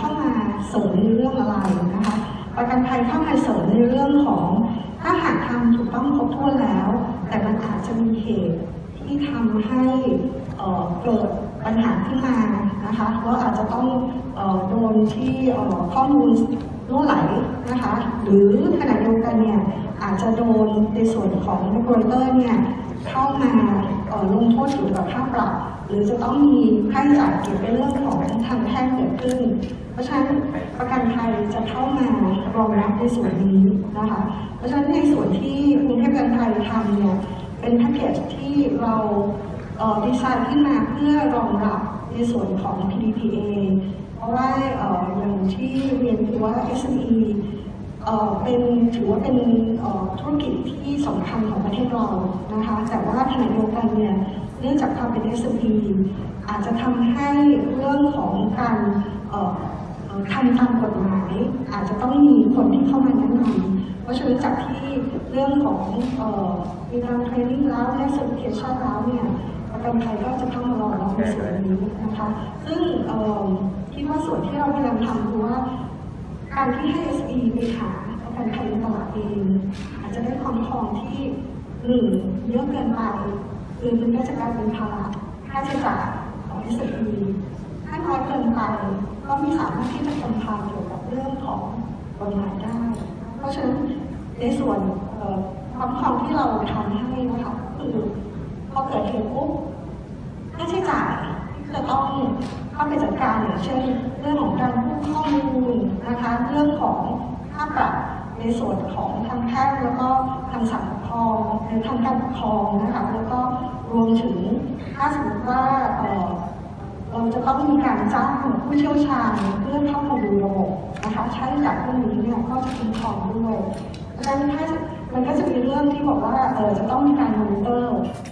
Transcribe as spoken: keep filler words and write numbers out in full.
มาเสริมในเรื่องอะไรนะคะประกันภัยเข้ามาเสริมในเรื่องของถ้าหากทำถูกต้องครบถ้วนแล้วแต่มันอาจจะมีเหตุที่ทำให้เกิดปัญหาขึ้นมานะคะว่าอาจจะต้องโดนที่ข้อมูลรั่วไหลนะคะหรือขณะเดียวกันเนี่ยอาจจะโดนในส่วนของ regulator เนี่ยเข้ามาลงโทษเกี่ยวกับค่าปรับหรือจะต้องมีค่าใช้จ่ายเกี่ยวกับเรื่องของทางแพ่งเกิดขึ้นเพราะฉะนั้นประกันภัยจะเข้ามารองรับในส่วนนี้นะคะเพราะฉะนั้นในส่วนที่กรุงเทพประกันภัยทำเนี่ยเป็นแพ็กเกจที่เราดีไซน์ขึ้นมาเพื่อรองรับในส่วนของ พี ดี พี เอ เพราะว่าอย่างที่เรียนคือว่า เอส เอ็ม อี เป็นถือว่าเป็นธุรกิจที่สำคัญของประเทศเรานะคะแต่ว่าขณะเดียวกันเนี่ยเนื่องจากความเป็น เอส เอ็ม อี อาจจะทำให้เรื่องของการทำตามกฎหมายอาจจะต้องมีคนที่เข้ามาแนะนำเพราะฉะนั้นจากที่เรื่องของมีการเทรนนิ่งแล้วและเซอร์ติฟิเคชันแล้วเนี่ยประกันภัยก็จะเข้ามารองรับในส่วนนี้นะคะซึ่งคิดว่าส่วนที่เราพยายามทำคือว่าการที่ให้ เอส อี ไปหาประกันภัยในตลาดเองอาจจะได้ความครองที่หนึ่งเยอะเกินไปหรือมันก็จะกลายเป็นภาระค่าใช้จ่ายของ เอส อี ถ้าน้อยเกินไปก็ไม่สามารถที่จะคำพานเกี่ยวกับเรื่องของกฎหมายได้เพราะฉะนั้นในส่วนความครองที่เราทำให้นะคะคือพอเกิดเหตุปุ๊บค่าใช้จ่ายจะต้องเข้าไปจัดการอย่างเช่นเรื่องของการกู้ข้อมูลนะคะเรื่องของค่าปรับในส่วนของทางแพ่งแล้วก็ทางศาลปกครองในทางการปกครองนะคะแล้วก็รวมถึงถ้าสมมติว่าเราจะต้องมีการจ้างผู้เชี่ยวชาญเพื่อเข้ามาดูระบบนะคะใช้จากพวกนี้เนี่ยก็จะคุ้มครองด้วยดังนั้นถ้ามันก็จะมีเรื่องที่บอกว่าเออจะต้องมีการมอนิเตอร์